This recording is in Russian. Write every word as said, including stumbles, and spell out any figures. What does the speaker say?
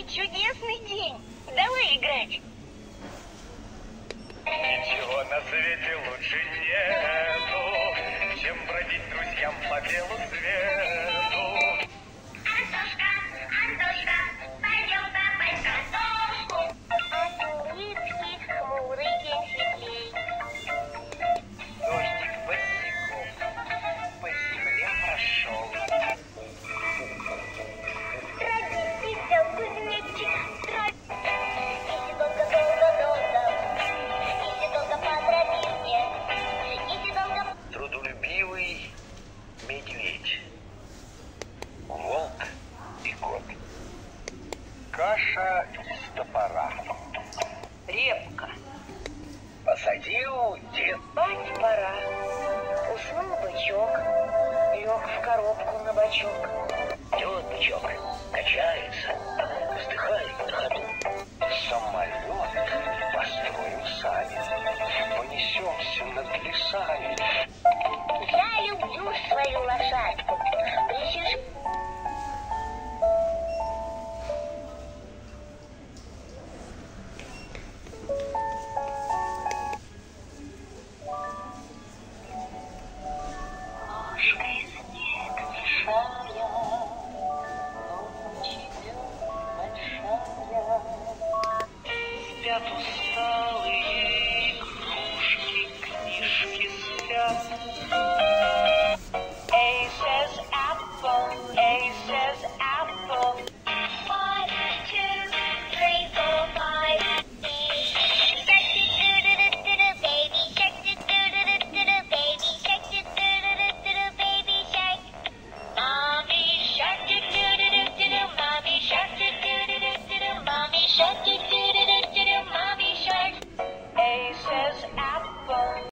чудесный день. Давай играть. Ничего на свете лучше нету, чем бродить друзьям по белу свету. Антошка, Антошка, пойдем копать картошку. От улыбки хмурый день светлей. Дождик босиком по земле прошел. Тропинки взял кузнечик, тропинки. Иди долго-долго-долго, иди долго по тропинке, иди долго. Трудолюбивый медведь, волк и кот. Каша из топора. Репка. Посадил дед. Спать пора. Уснул бычок, лег в коробку на бочок. Идет бычок, качается, вздыхает на ходу. Самолет построим сами, понесемся над лесами. Я люблю свою лошадку. Присижу. Ложкой снег мешая, ночь идет большая. Спят у